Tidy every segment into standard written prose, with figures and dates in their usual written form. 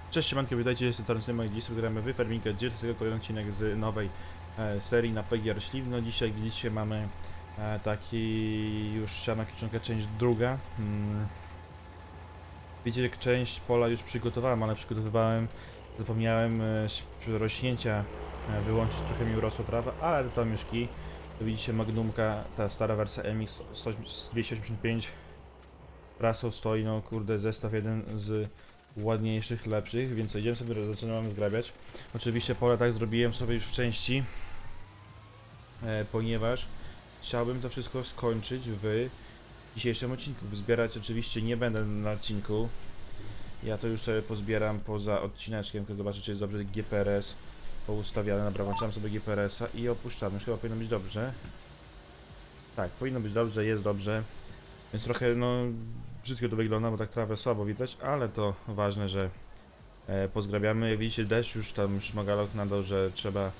Cześć, siemanko, witajcie, jestem Tarnsyma, dziś sobie gramy w Farminga Gear, to jest kolejny odcinek z nowej serii na PGR Śliwno. Dzisiaj, jak widzicie, mamy taki już siana kieszonka, część druga. Widzicie, część pola już przygotowałem, ale zapomniałem rośnięcia wyłączyć, trochę mi urosła trawa, ale to tam już kij. To widzicie, Magnumka, ta stara wersja MX 285 prasą stoi, no kurde, zestaw jeden z ładniejszych, lepszych, więc idziemy sobie, zaczynamy zgrabiać. Oczywiście pole tak zrobiłem sobie już w części, ponieważ chciałbym to wszystko skończyć w dzisiejszym odcinku. Zbierać oczywiście nie będę na odcinku. Ja to już sobie pozbieram poza odcineczkiem, kiedy zobaczę, czy jest dobrze GPRS poustawiany. Dobra, włączam sobie GPRS-a i opuszczamy. Już chyba powinno być dobrze. Tak, powinno być dobrze, jest dobrze. Więc trochę, no, brzydko to wygląda, bo tak trawę słabo widać, ale to ważne, że pozgrabiamy. Jak widzicie, deszcz już tam szmagalok nadał, że trzeba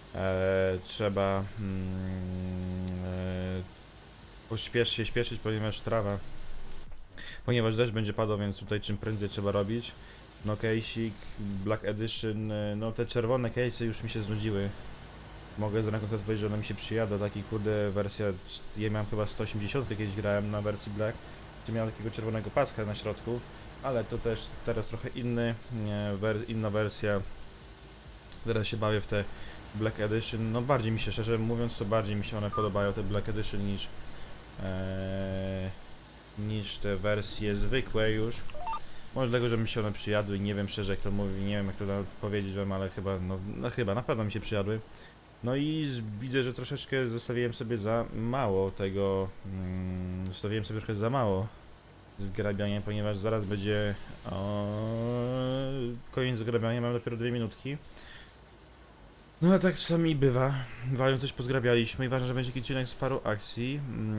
śpieszyć, ponieważ deszcz będzie padał, więc tutaj czym prędzej trzeba robić. No, case'ik, Black Edition, no te czerwone case'y już mi się znudziły. Mogę z ręką sobie powiedzieć, że one mi się przyjada, taki kurde wersja, ja miałem chyba 180, kiedyś grałem na wersji Black, czy miałem takiego czerwonego paska na środku, ale to też teraz trochę inna wersja, teraz się bawię w te Black Edition, no bardziej mi się, szczerze mówiąc, to bardziej mi się one podobają, te Black Edition, niż te wersje zwykłe już. Może dlatego, że mi się one przyjadły, nie wiem szczerze jak to mówi, nie wiem jak to powiedzieć wam, ale chyba, chyba na pewno mi się przyjadły. No i widzę, że troszeczkę zostawiłem sobie za mało tego, zostawiłem sobie trochę za mało zgrabiania, ponieważ zaraz będzie koniec zgrabiania, mam dopiero 2 minutki. No ale tak czasami bywa, walią coś pozgrabialiśmy i ważne, że będzie jakiś odcinek z paru akcji.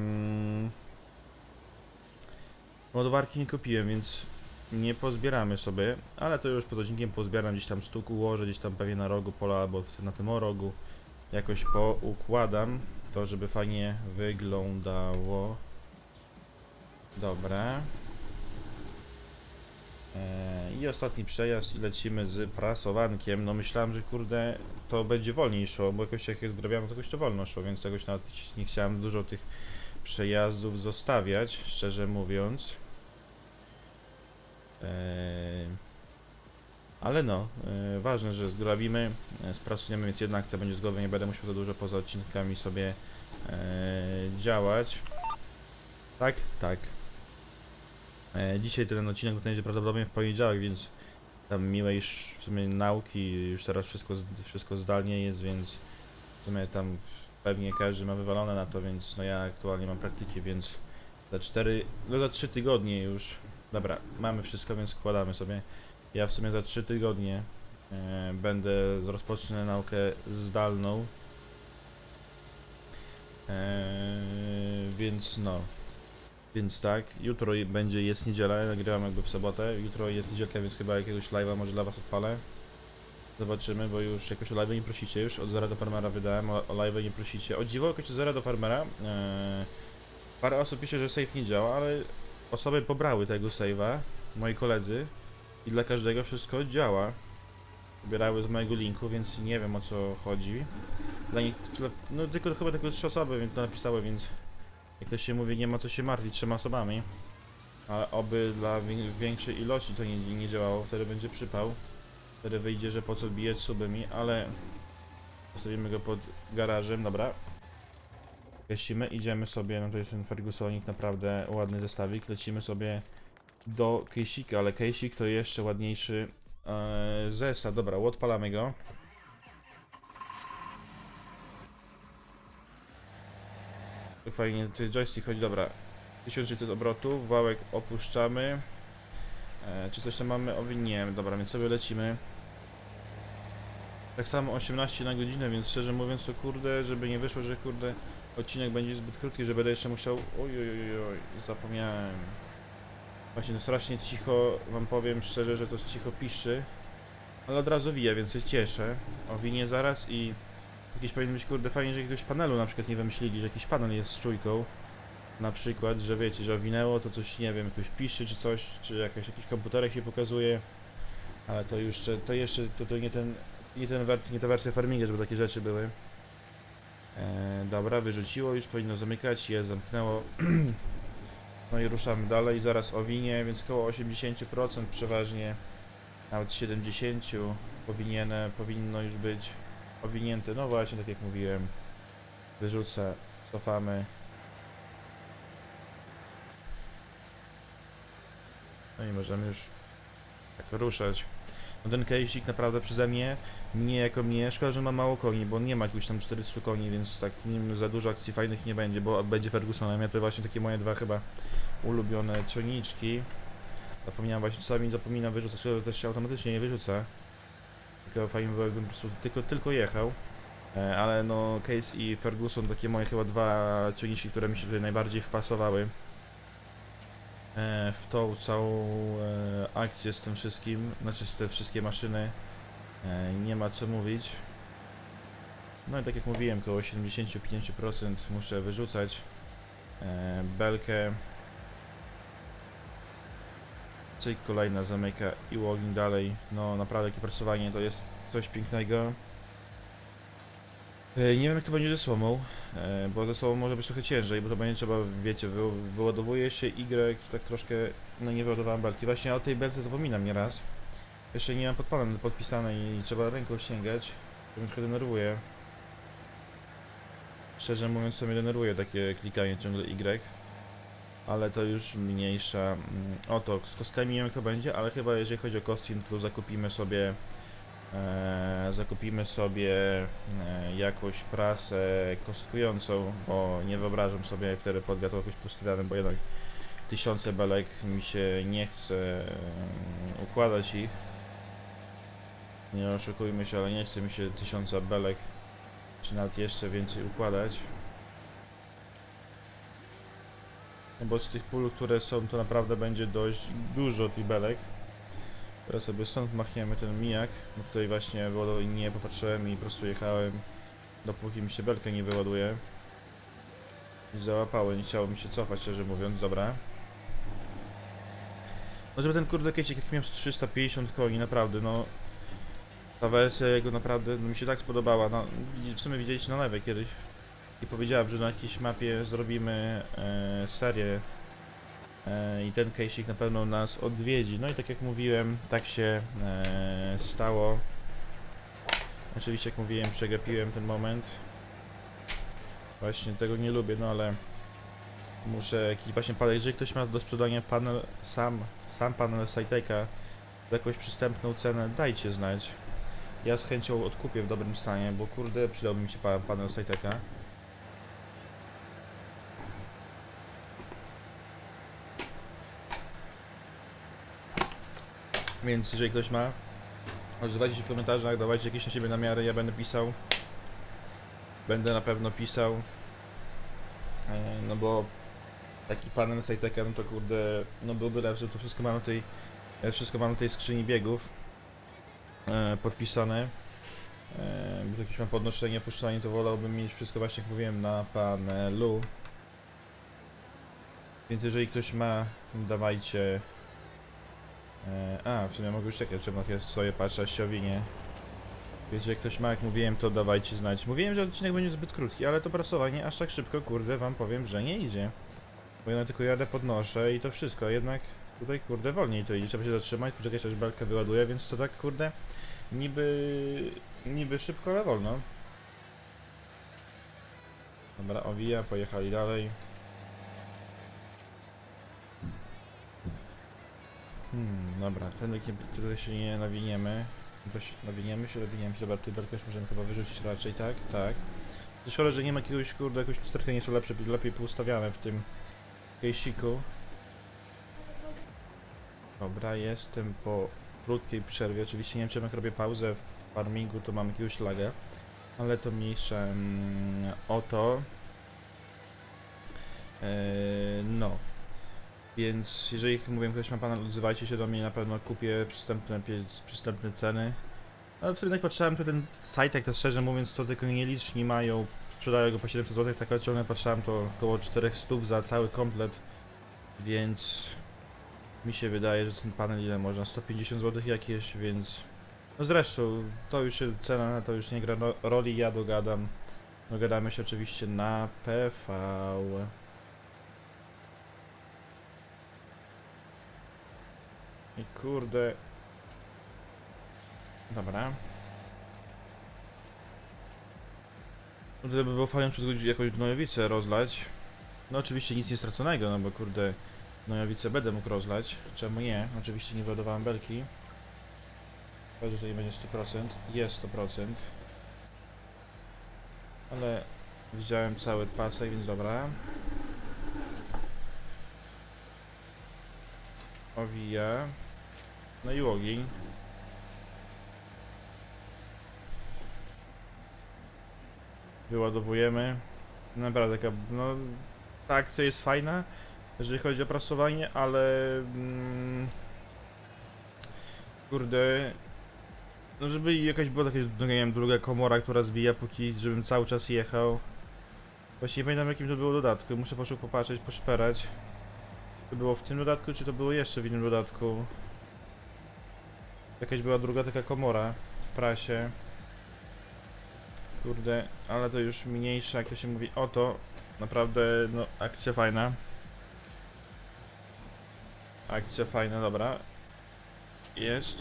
Ładowarki nie kupiłem, więc nie pozbieramy sobie, ale to już pod odcinkiem pozbieram, gdzieś tam stóg ułożę, gdzieś tam pewnie na rogu pola albo na tym rogu. Jakoś poukładam to, żeby fajnie wyglądało. Dobra. I ostatni przejazd i lecimy z prasowankiem. No myślałem, że kurde to będzie wolniej szło, bo jakoś jak je zgrabiałem, to jakoś to wolno szło, więc jakoś nawet nie chciałem dużo tych przejazdów zostawiać, szczerze mówiąc. Ale no, ważne, że zgrabimy, sprasujemy, więc jedna akcja będzie z głowy, nie będę musiał za dużo poza odcinkami sobie działać. Tak, tak. Dzisiaj ten odcinek będzie prawdopodobnie w poniedziałek, więc tam miłej w sumie nauki, już teraz wszystko zdalnie jest, więc w sumie tam pewnie każdy ma wywalone na to, więc no ja aktualnie mam praktyki, więc za 3 tygodnie już, dobra, mamy wszystko, więc składamy sobie. Ja w sumie za 3 tygodnie rozpocznę naukę zdalną, więc no, więc tak, jutro jest niedziela, ja nagrywam jakby w sobotę, jutro jest niedzielka, więc chyba jakiegoś live'a może dla was odpalę. Zobaczymy, bo już jakoś o live'y nie prosicie, już od Zera do Farmera wydałem, o live'y nie prosicie. O dziwo, jakoś od Zera do Farmera, parę osób pisze, że save nie działa, ale osoby pobrały tego save'a, moi koledzy. I dla każdego wszystko działa. Wybierały z mojego linku, więc nie wiem o co chodzi. Dla nich, no chyba tylko 3 osoby, więc napisały, więc jak to się mówi, nie ma co się martwić 3 osobami. Ale oby dla większej ilości to nie działało, wtedy będzie przypał. Wtedy wyjdzie, że po co bijeć suby mi, ale postawimy go pod garażem, dobra. Gasimy, idziemy sobie, no to jest ten Fergusonik, naprawdę ładny zestawik, lecimy sobie do case'ika, ale case'ik to jeszcze ładniejszy zesa. Dobra, odpalamy go. Tak fajnie, czy joystick chodzi, dobra. 1600 obrotów, wałek opuszczamy. Czy coś tam mamy? Nie, dobra, więc sobie lecimy. Tak samo 18 na godzinę, więc szczerze mówiąc to kurde, żeby nie wyszło, że kurde odcinek będzie zbyt krótki, że będę jeszcze musiał... Oj, zapomniałem. Właśnie, no strasznie cicho, wam powiem szczerze, że to cicho piszczy, ale od razu wija, więc się cieszę. Owinie zaraz i jakieś powinno być kurde fajnie, że jakiegoś panelu na przykład nie wymyślili, że jakiś panel jest z czujką. Na przykład, że wiecie, że owinęło to coś, nie wiem, jakoś piszczy czy coś, czy jakiś komputerek się pokazuje. Ale to jeszcze, to nie ta wersja farminga, żeby takie rzeczy były. Dobra, wyrzuciło, już powinno zamykać, jest, zamknęło. No i ruszamy dalej, zaraz owinie, więc około 80% przeważnie, nawet 70% powinno już być owinięte. No właśnie, tak jak mówiłem, wyrzucę, cofamy. No i możemy już tak ruszać. No ten case'ik naprawdę przeze mnie jako mnie, szkoda, że ma mało koni, bo on nie ma jakiegoś tam 400 koni, więc tak nim za dużo akcji fajnych nie będzie, bo będzie Fergusonem. Ja to właśnie takie moje dwa chyba ulubione ciągniczki. Zapomniałem właśnie, czasami zapominam wyrzucać, to też się automatycznie nie wyrzuca. Tylko fajnie było, jakbym po prostu tylko jechał. Ale no Case i Ferguson takie moje chyba dwa ciągniczki, które mi się tutaj najbardziej wpasowały w tą całą akcję z tym wszystkim, znaczy z te wszystkie maszyny. Nie ma co mówić. No i tak jak mówiłem, około 75% muszę wyrzucać. Belkę. Cyk, kolejna zamyka i ogień dalej. No naprawdę takie prasowanie to jest coś pięknego. Nie wiem jak to będzie ze słomą, bo ze słomą może być trochę ciężej, bo to będzie trzeba, wiecie, wyładowuje się Y, tak troszkę, no nie wyładowałem belki. Właśnie o tej belce zapominam nieraz. Jeszcze nie mam podpisane i trzeba ręką sięgać, to mnie trochę denerwuje. Szczerze mówiąc to mnie denerwuje takie klikanie ciągle Y. Ale to już mniejsza. Oto, z kostkami nie wiem jak to będzie, ale chyba jeżeli chodzi o kostki, to zakupimy sobie jakąś prasę kostkującą, bo nie wyobrażam sobie wtedy podwiatł jakoś pustydanem, bo jednak 1000 belek mi się nie chce układać ich. Nie oszukujmy się, ale nie chce mi się 1000 belek, czy nawet jeszcze więcej układać. No bo z tych pól, które są, to naprawdę będzie dość dużo tych belek. Teraz sobie stąd machniemy ten mijak, bo tutaj właśnie nie popatrzyłem i po prostu jechałem, dopóki mi się belka nie wyładuje. I załapały, nie chciało mi się cofać, szczerze mówiąc, dobra. No żeby ten kurde kiecik jak miał 350 koni, naprawdę, no. Ta wersja jego naprawdę no, mi się tak spodobała, no w sumie widzieliście na live kiedyś. I powiedziałem, że na jakiejś mapie zrobimy serię i ten case'ik na pewno nas odwiedzi. No i tak jak mówiłem, tak się stało. Oczywiście jak mówiłem, przegapiłem ten moment. Właśnie tego nie lubię, no ale muszę jakiś właśnie panel, jeżeli ktoś ma do sprzedania panel, sam panel Siteka za jakąś przystępną cenę, dajcie znać. Ja z chęcią odkupię w dobrym stanie, bo kurde przydałby mi się panel Siteka. Więc jeżeli ktoś ma, odzywajcie się w komentarzach, dawajcie jakieś na siebie namiary, ja będę pisał. Będę na pewno pisał. No bo taki panel Siteka, no to kurde, no byłby lepszy, to wszystko mam na tej skrzyni biegów podpisane. Bo jakieś mam podnoszenie, puszczanie, to wolałbym mieć wszystko właśnie jak mówiłem na panelu. Więc jeżeli ktoś ma, dawajcie. W sumie mogę już czekać, trzeba sobie patrzeć siowinie. Więc jak ktoś ma, jak mówiłem, to dawajcie znać. Mówiłem, że odcinek będzie zbyt krótki, ale to prasowanie aż tak szybko, kurde, wam powiem, że nie idzie. Bo ja tylko jadę, podnoszę i to wszystko, jednak tutaj, kurde, wolniej to idzie. Trzeba się zatrzymać, poczekać aż belkę wyładuje, więc to tak, kurde, niby szybko, ale wolno. Dobra, owija, pojechali dalej. Dobra, ten tutaj się nie nawiniemy. Nawiniemy się. Dobra, tu belkę już możemy chyba wyrzucić raczej, tak? Tak. Szkoda, że nie ma jakiegoś, kurde, jakoś lusterka nie są lepiej poustawiane w tym case'iku. Dobra, jestem po krótkiej przerwie. Oczywiście nie wiem, czy jak robię pauzę w farmingu, to mam jakiegoś laga. Ale to mniejsze o to. No. Więc jeżeli mówię, ktoś ma panel, odzywajcie się do mnie, na pewno kupię przystępne ceny. Ale wtedy jak patrzyłem, to ten Sitek, to szczerze mówiąc, to tylko nieliczni mają, sprzedają go po 700 zł, tak ciągle patrzyłem, to około 400 za cały komplet, więc Mi się wydaje, że ten panel ile można? 150 zł jakieś, więc... No zresztą, to już się, cena to już nie gra roli, ja dogadam. Dogadamy się oczywiście na PV. I kurde... Dobra. No to by było fajnie jakąś gnojowicę rozlać. No oczywiście nic nie straconego, no bo kurde... Gnojowicę będę mógł rozlać. Czemu nie? Oczywiście nie wyładowałem belki. Chyba, że to nie będzie 100%. Jest 100%. Ale widziałem cały pasek, więc dobra. Owija. No i ogień. Wyładowujemy. Naprawdę taka, no, ta akcja jest fajna, jeżeli chodzi o prasowanie, ale kurde, no żeby jakaś była jakaś, nie wiem, druga komora, która zbija póki, żebym cały czas jechał. Właśnie nie pamiętam jakim to było dodatku, muszę popatrzeć, poszperać. To było w tym dodatku, czy to było jeszcze w innym dodatku? Jakaś była druga taka komora w prasie. Kurde, ale to już mniejsza, jak to się mówi. Oto, naprawdę, no, akcja fajna. Akcja fajna, dobra. Jest.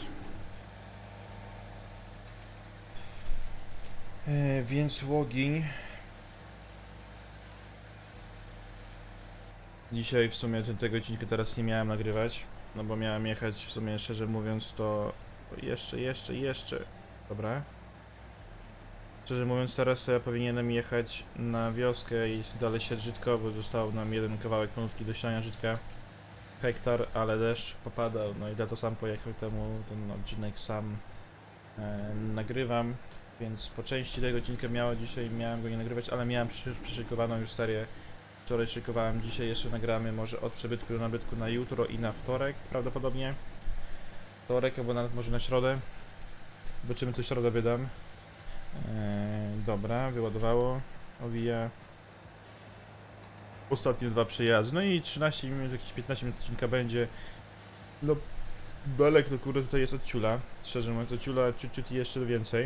Więc łogień. Dzisiaj w sumie tego odcinka teraz nie miałem nagrywać. No bo miałem jechać, w sumie szczerze mówiąc, to jeszcze. Dobra. Szczerze mówiąc, teraz to ja powinienem jechać na wioskę i dalej siać żytko, bo został nam jeden kawałek malutki do siania żytka. Hektar, ale deszcz popadał, no i dlatego sam pojechał temu, ten odcinek sam nagrywam, więc po części tego odcinka dzisiaj miałem go nie nagrywać, ale miałem przyszykowaną już serię. Wczoraj szykowałem, dzisiaj jeszcze nagramy może od przybytku do nabytku na jutro i na wtorek prawdopodobnie. Wtorek albo nawet może na środę. Zobaczymy, co środę wydam. Dobra, wyładowało, owija. Ostatnie 2 przejazdy, no i 13 minut, jakieś 15 minut odcinka będzie. No, belek to kurde tutaj jest od ciula. Szczerze mówiąc, od ciula ciut jeszcze więcej.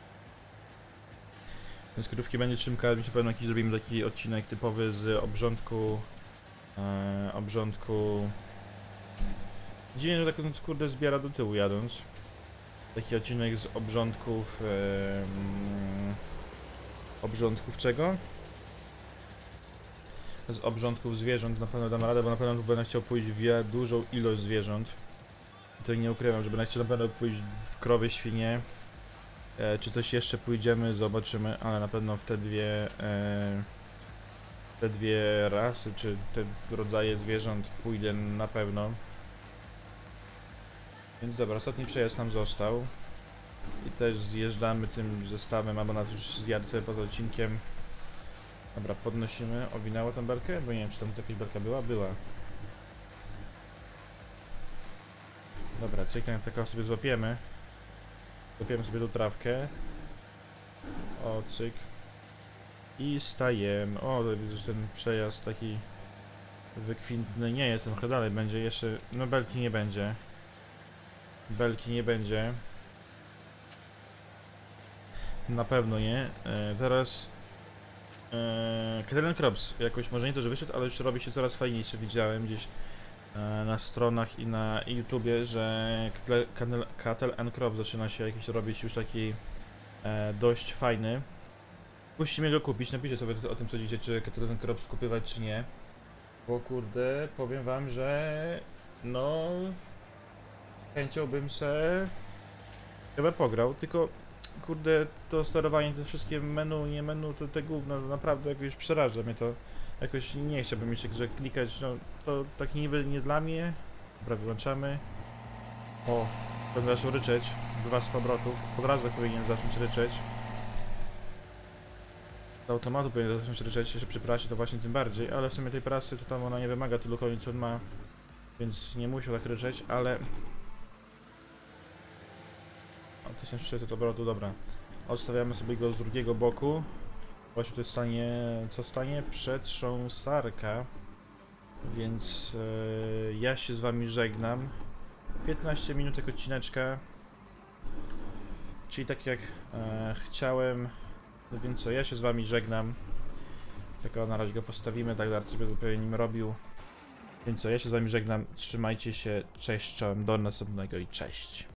Więc krówki będzie trzymka, mi się pewno jakiś zrobimy taki odcinek typowy z obrządku. Obrządku. Dziwnie, że tak no, kurde zbiera do tyłu jadąc. Taki odcinek z obrządków. Obrządków czego? Z obrządków zwierząt na pewno dam radę, bo na pewno będę chciał pójść w dużą ilość zwierząt. I to nie ukrywam, że będę chciał na pewno pójść w krowy, świnie. Czy coś jeszcze pójdziemy, zobaczymy, ale na pewno w te dwie rasy, czy te rodzaje zwierząt pójdę na pewno. Więc dobra, ostatni przejazd nam został. I też zjeżdżamy tym zestawem, albo nawet już zjadę sobie poza odcinkiem. Dobra, podnosimy. Owinęło tą belkę? Bo nie wiem, czy tam jakaś belka była? Była. Dobra, czekaj, taką sobie złapiemy. Złapiemy sobie tą trawkę. O, cyk. I stajemy. O, to widzę, że ten przejazd taki wykwintny nie jest, trochę dalej będzie jeszcze. No, belki nie będzie. Belki nie będzie. Na pewno nie. Teraz Cattle Crops jakoś może nie to, że wyszedł, ale już robi się coraz fajniejszy. Widziałem gdzieś na stronach i na YouTubie, że Cattle Crops zaczyna się jakiś robić już taki dość fajny. Musimy go kupić, napiszcie sobie o tym co dziecię, czy Cattle Crops kupywać czy nie. Bo kurde, powiem wam, że no chęcią bym se chyba pograł, tylko kurde, to sterowanie, te wszystkie menu, nie menu, to te gówno, naprawdę jakoś przeraża mnie to. Jakoś nie chciałbym jeszcze że klikać, no to tak niby nie dla mnie. Dobra, wyłączamy. O, będę zaczął ryczeć. 200 obrotów. Od razu powinien zacząć ryczeć. Z automatu powinien zacząć ryczeć, jeszcze przy prasie to właśnie tym bardziej, ale w sumie tej prasy to tam ona nie wymaga tylu koni co on ma. Więc nie musiał tak ryczeć, ale... O, 1300 obrotu, dobra. Odstawiamy sobie go z drugiego boku. Właśnie tutaj stanie, co stanie? Przetrząsarka. Więc ja się z wami żegnam. 15 minutek odcineczka. Czyli tak jak chciałem. No więc co, ja się z wami żegnam. Tylko na razie go postawimy, tak Dart sobie zupełnie nim robił. Więc co, ja się z wami żegnam. Trzymajcie się, cześć, czołem, do następnego i cześć.